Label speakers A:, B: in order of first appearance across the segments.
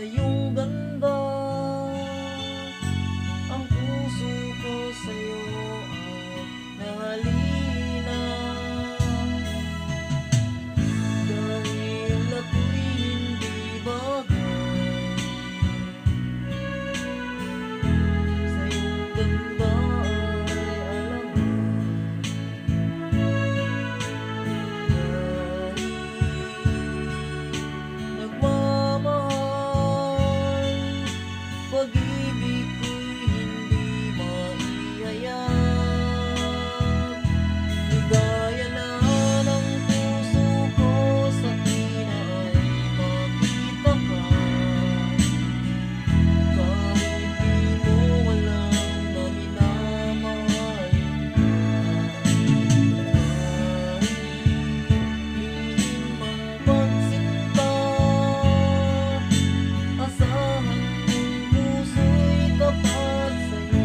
A: iyong ganda. Ang puso ko sa'yo ay nahalina, dahil ako'y hindi bagay sa iyong ganda. Ay alam mo, nagmamahal, pag-ibig ko'y hindi maihayag. Ligaya na ng puso ko sa tina ay makita ka, kahit di mo alam na minamahal kita. Kahit lihim ang pagsinta, asahan mong puso'y tapat sa'yo.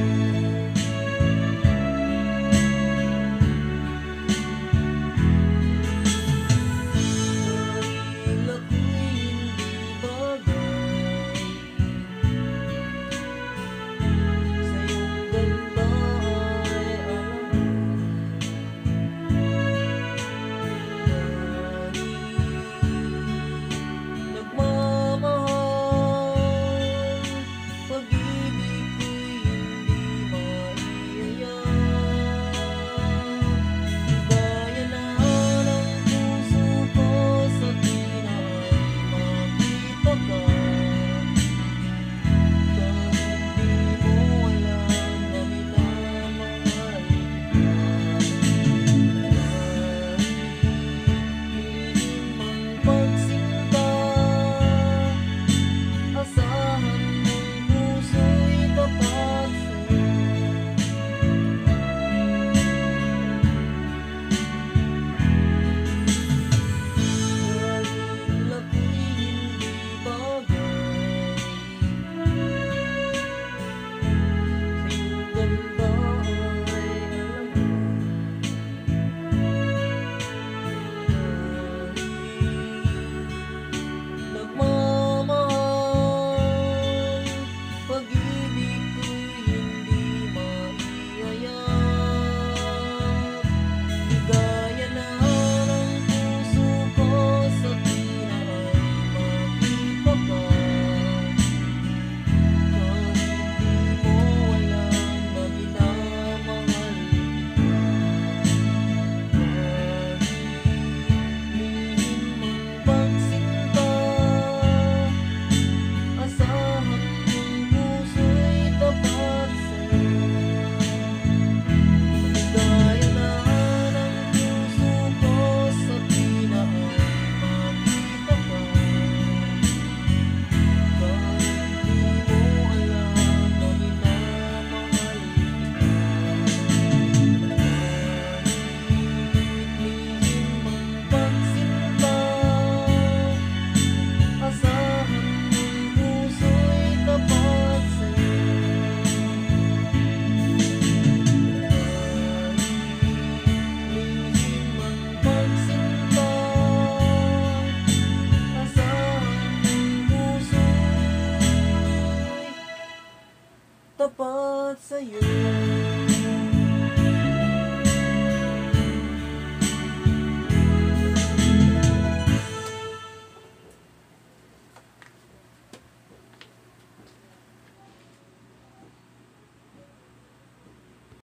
A: Dahil ako'y hindi bagay sa iyong ganda. Ay alam mo, nagmamahal, pag-ibig ko'y hindi maihayag. Ligaya na ng puso ko sa tina ay makita ka, kahit di mo alam na minamahal kita. Kahit lihim ang pagsinta, asahan mong puso'y tapat sa'yo. Dahil ako'y hindi bagay sa iyong ganda. Ay alam mo, nagmamahal, pag-ibig ko'y hindi maihayag. Ligaya na ng puso ko sa tina ay makita ka, kahit di mo alam na minamahal kita. Kahit lihim ang pagsinta, asahan mong puso'y tapat sa'yo. Ligaya na ng puso ko sa tina ay makita ka, kahit di mo alam na minamahal kita. Kahit lihim ang pagsinta, asahan mong puso'y tapat sa'yo. Kahit lihim ang pagsinta, asahan mong puso'y tapat sa'yo.